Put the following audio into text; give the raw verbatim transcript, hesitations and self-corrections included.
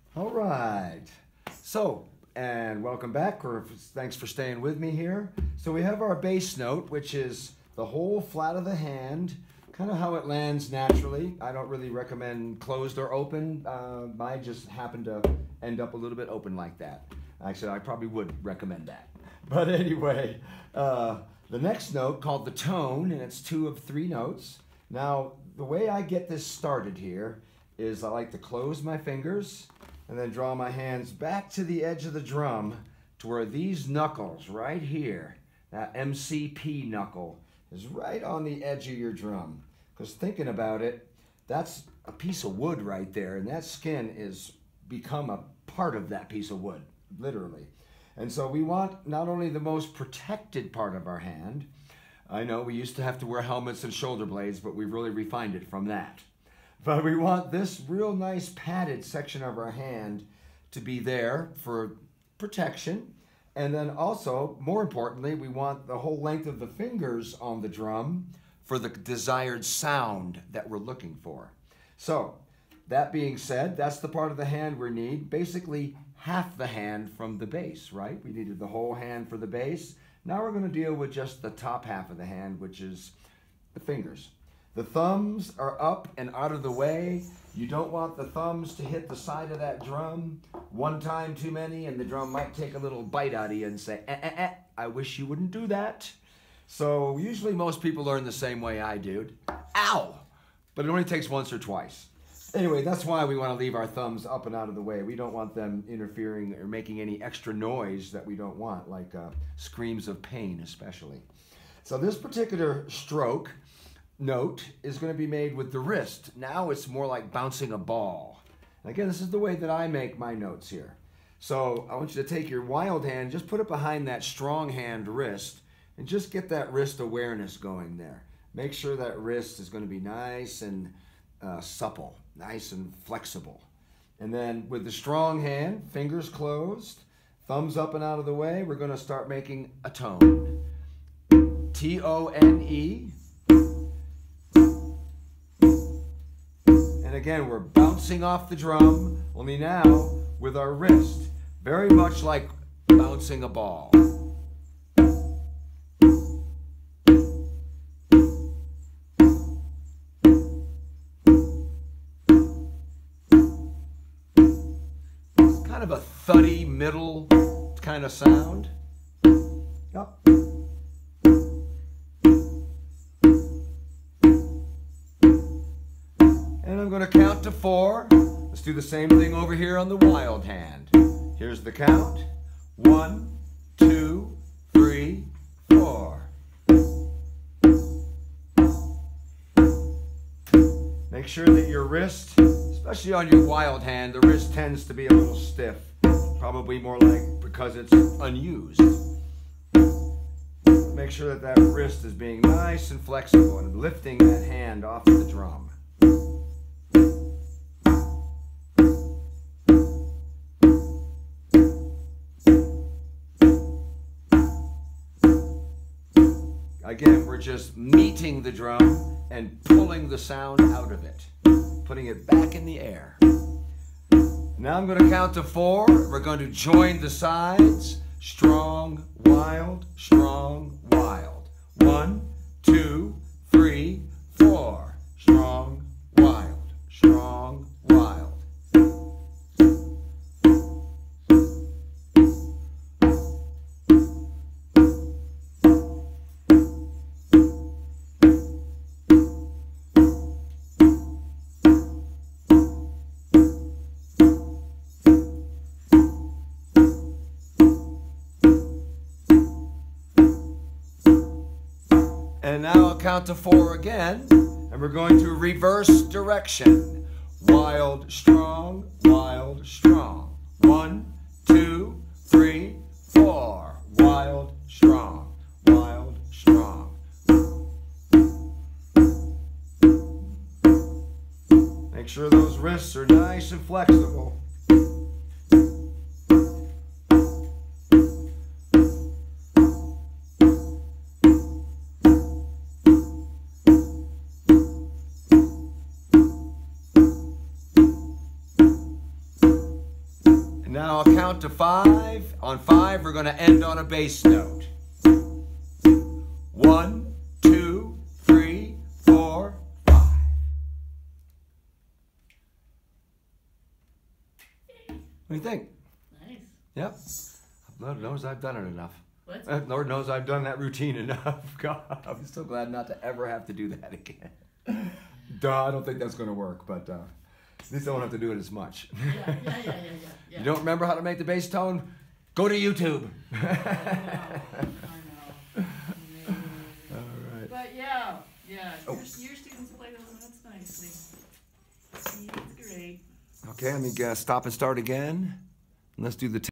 All right. So, and welcome back, or thanks for staying with me here. So we have our bass note, which is the whole flat of the hand, kind of how it lands naturally. I don't really recommend closed or open. Uh, mine just happened to end up a little bit open like that. Actually, I probably would recommend that. But anyway, uh, the next note called the tone, and it's two of three notes. Now, the way I get this started here is I like to close my fingers and then draw my hands back to the edge of the drum to where these knuckles right here, that M C P knuckle, is right on the edge of your drum. Because thinking about it, that's a piece of wood right there, and that skin is become a part of that piece of wood, literally. And so we want not only the most protected part of our hand. I know we used to have to wear helmets and shoulder blades, but we've really refined it from that. But we want this real nice padded section of our hand to be there for protection. And then also, more importantly, we want the whole length of the fingers on the drum for the desired sound that we're looking for. So, that being said, that's the part of the hand we need. Basically, half the hand from the bass, right? We needed the whole hand for the bass. Now we're going to deal with just the top half of the hand, which is the fingers. The thumbs are up and out of the way. You don't want the thumbs to hit the side of that drum one time too many, and the drum might take a little bite out of you and say, eh, eh, eh, I wish you wouldn't do that. So usually most people learn the same way I do. Ow! But it only takes once or twice. Anyway, that's why we want to leave our thumbs up and out of the way. We don't want them interfering or making any extra noise that we don't want, like uh, screams of pain especially. So this particular stroke note is going to be made with the wrist. Now it's more like bouncing a ball. And again, this is the way that I make my notes here. So I want you to take your wild hand, just put it behind that strong hand wrist, and just get that wrist awareness going there. Make sure that wrist is going to be nice and uh, supple, nice and flexible. And then with the strong hand, fingers closed, thumbs up and out of the way, we're going to start making a tone. T O N E. And again, we're bouncing off the drum, only now with our wrist, very much like bouncing a ball. It's kind of a thuddy middle kind of sound. Yep. And I'm going to count to four. Let's do the same thing over here on the wild hand. Here's the count. One, two, three, four. Make sure that your wrist, especially on your wild hand, the wrist tends to be a little stiff. Probably more like because it's unused. Make sure that that wrist is being nice and flexible and lifting that hand off of the drum. Again, we're just meeting the drum and pulling the sound out of it, putting it back in the air. Now I'm going to count to four. We're going to join the sides. Strong, wild, strong, wild. One, two, three, four. Strong, wild, strong, wild. And now I'll count to four again, and we're going to reverse direction. Wild, strong, wild, strong. One, two, three, four. Wild, strong, wild, strong. Make sure those wrists are nice and flexible. Now I'll count to five. On five, we're going to end on a bass note. One, two, three, four, five. What do you think? Nice. Yep. Lord knows I've done it enough. What? Uh, Lord knows I've done that routine enough. God, I'm so glad not to ever have to do that again. Duh, I don't think that's going to work, but uh, at least I won't have to do it as much. Yeah, yeah, yeah, yeah, yeah, yeah. You don't remember how to make the bass tone? Go to YouTube. I know. I know. All right. But yeah, yeah. Oh. Your, your students play those notes nicely. See, it's great. Okay, let me uh, stop and start again. Let's do the